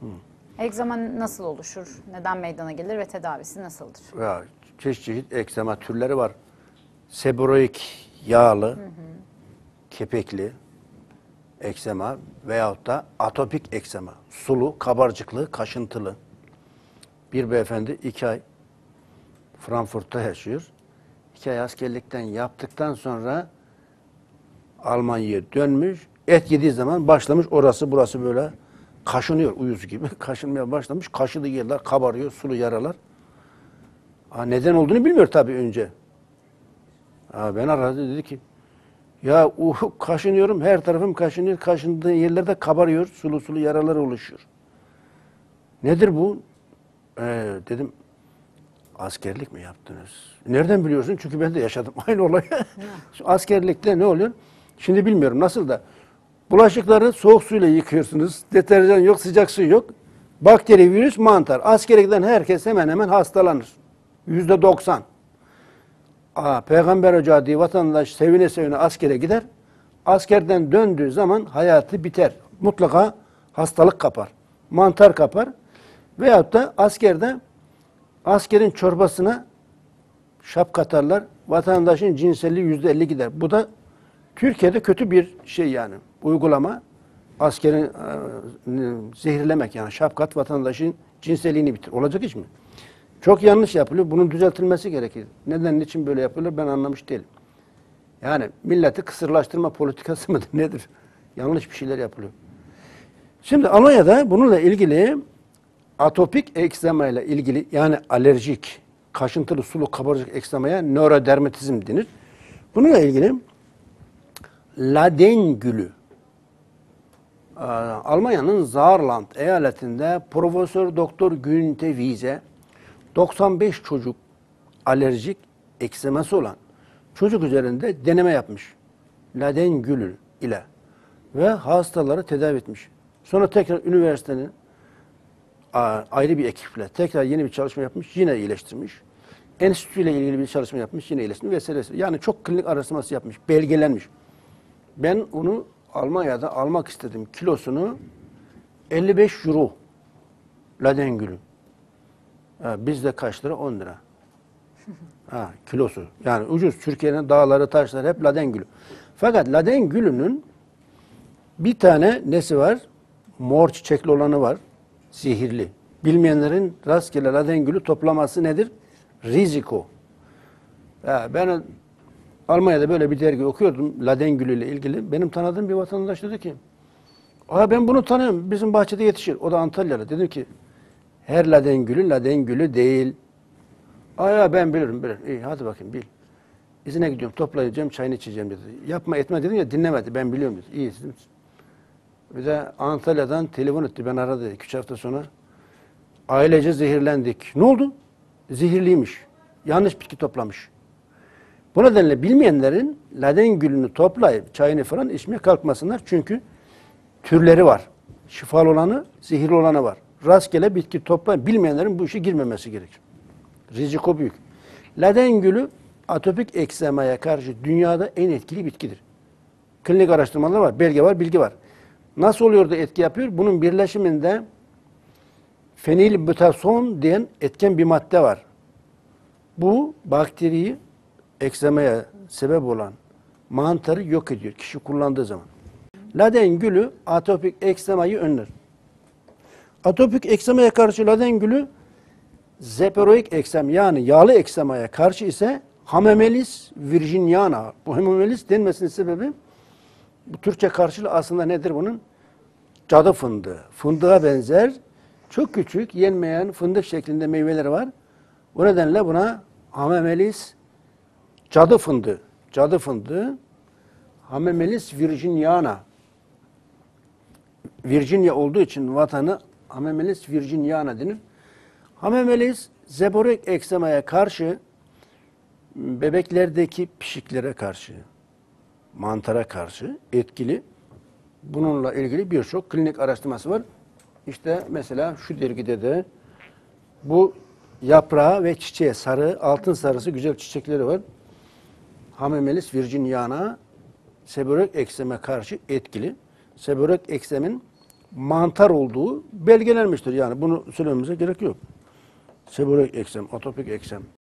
Egzama nasıl oluşur? Neden meydana gelir ve tedavisi nasıldır? Ya, çeşit çeşit egzama türleri var. Seboroik yağlı, kepekli egzama veyahut da atopik egzama. Sulu, kabarcıklı, kaşıntılı. Bir beyefendi 2 ay Frankfurt'ta yaşıyor. 2 ay askerlikten yaptıktan sonra Almanya'ya dönmüş. Et yediği zaman başlamış orası burası böyle kaşınıyor uyuz gibi. Kaşınmaya başlamış. Kaşıdığı yerler kabarıyor, sulu yaralar. Neden olduğunu bilmiyor tabii önce. Ben aradı dedi ki ya kaşınıyorum, her tarafım kaşınıyor. Kaşındığı yerlerde kabarıyor, sulu sulu yaralar oluşuyor. Nedir bu? Dedim askerlik mi yaptınız? Nereden biliyorsun? Çünkü ben de yaşadım aynı olayı. Askerlikte ne oluyor? Şimdi bilmiyorum nasıl da. Bulaşıkları soğuk suyla yıkıyorsunuz. Deterjan yok, sıcak su yok. Bakteri, virüs, mantar. Askere giden herkes hemen hemen hastalanır. %90. Peygamber ocağı diye vatandaş sevine sevine askere gider. Askerden döndüğü zaman hayatı biter. Mutlaka hastalık kapar. Mantar kapar. Veyahut da askerin çorbasına şap katarlar. Vatandaşın cinselliği %50 gider. Bu da Türkiye'de kötü bir şey yani. Uygulama. Askerin zehirlemek yani. Şapkat vatandaşın cinselliğini bitir. Olacak iş mi? Çok yanlış yapılıyor. Bunun düzeltilmesi gerekir. Neden, niçin böyle yapılır ben anlamış değilim. Yani milleti kısırlaştırma politikası mıdır, nedir? Yanlış bir şeyler yapılıyor. Şimdi Almanya'da bununla ilgili atopik egzama ile ilgili yani alerjik, kaşıntılı, sulu, kabarcık egzamaya nörodermatizm denir. Bununla ilgili Laden gülü Almanya'nın Saarland eyaletinde Profesör Doktor Günther Wiese 95 çocuk alerjik ekseması olan çocuk üzerinde deneme yapmış. Laden gülü ile ve hastaları tedavi etmiş. Sonra tekrar üniversitenin ayrı bir ekiple tekrar yeni bir çalışma yapmış, yine iyileştirmiş. Enstitüyle ilgili bir çalışma yapmış, yine iyileştirmiş vesaire. Yani çok klinik araştırması yapmış, belgelenmiş. Ben onu Almanya'da almak istedim. Kilosunu 55 euro Laden gülü. Bizde kaç lira? 10 lira. Kilosu. Yani ucuz. Türkiye'nin dağları, taşları hep Laden gülü. Fakat Laden gülünün bir tane nesi var? Mor çiçekli olanı var. Zehirli. Bilmeyenlerin rastgele Laden gülü toplaması nedir? Riziko. Ben Almanya'da böyle bir dergi okuyordum Laden gülü ile ilgili. Benim tanıdığım bir vatandaş dedi ki ben bunu tanıyorum. Bizim bahçede yetişir. O da Antalyalı. Dedim ki her Laden gülü değil. Ben bilirim. İyi hadi bakayım bil. İzine gidiyorum. Toplayacağım, çayını içeceğim dedi. Yapma etme dedim ya dinlemedi. Ben biliyorum dedi. İyi dedim. Bir de Antalya'dan telefon etti. Ben aradı 2 hafta sonra. Ailece zehirlendik. Ne oldu? Zehirliymiş. Yanlış bitki toplamış. Bu nedenle bilmeyenlerin Laden gülünü toplayıp çayını falan içmeye kalkmasınlar. Çünkü türleri var. Şifalı olanı, zehirli olanı var. Rastgele bitki toplayıp bilmeyenlerin bu işe girmemesi gerekir. Riziko büyük. Laden gülü atopik eksemaya karşı dünyada en etkili bitkidir. Klinik araştırmalar var, belge var, bilgi var. Nasıl oluyor da etki yapıyor? Bunun birleşiminde fenilbutason diyen etken bir madde var. Bu bakteriyi eksemaya sebep olan mantarı yok ediyor kişi kullandığı zaman. Laden gülü atopik eksemayı önler. Atopik eksemaya karşı Laden gülü zeporoik eksem yani yağlı eksemaya karşı ise Hamamelis virginiana. Bu Hamamelis denmesinin sebebi bu Türkçe karşılığı aslında nedir bunun? Cadı fındığı. Fındığa benzer çok küçük yenmeyen fındık şeklinde meyveleri var. Bu nedenle buna Hamamelis cadı fındığı. Cadı fındığı Hamamelis virginiana. Virginia olduğu için vatanı Hamamelis virginiana denir. Hamamelis zeporoik eksemaya karşı bebeklerdeki pişiklere karşı, mantara karşı etkili. Bununla ilgili birçok klinik araştırması var. İşte mesela şu dergide de bu yaprağı ve çiçeği sarı, altın sarısı güzel çiçekleri var. Hamamelis virginiana zeporoik ekseme karşı etkili. Zeporoik eksemin mantar olduğu belgelenmiştir. Yani bunu söylememize gerek yok. Seborreik eksem, atopik eksem.